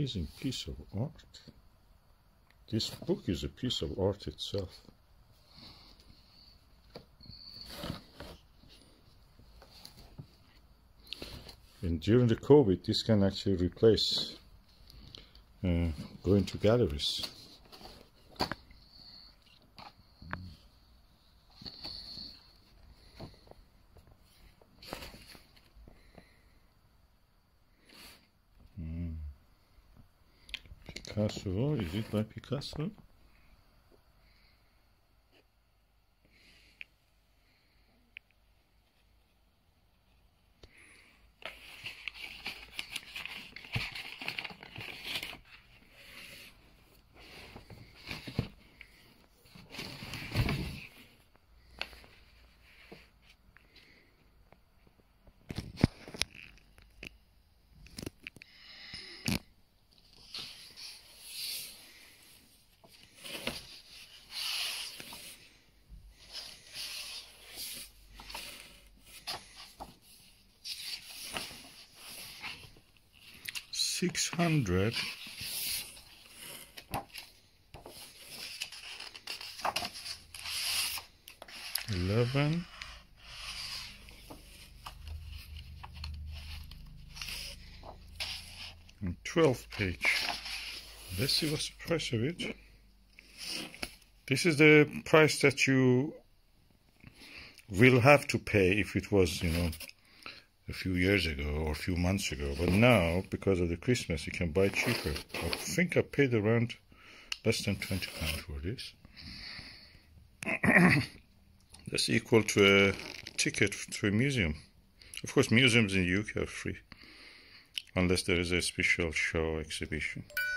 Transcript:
amazing piece of art. This book is a piece of art itself. And during the COVID, this can actually replace going to galleries. Picasso, is it by Picasso? $600 11 and 12 page. Let's see what's the price of it. This is the price that you will have to pay if it was, you know, a few years ago or a few months ago, but now because of the Christmas you can buy it cheaper. I think I paid around less than £20 for this. That's equal to a ticket to a museum. Of course, museums in the UK are free unless there is a special show exhibition.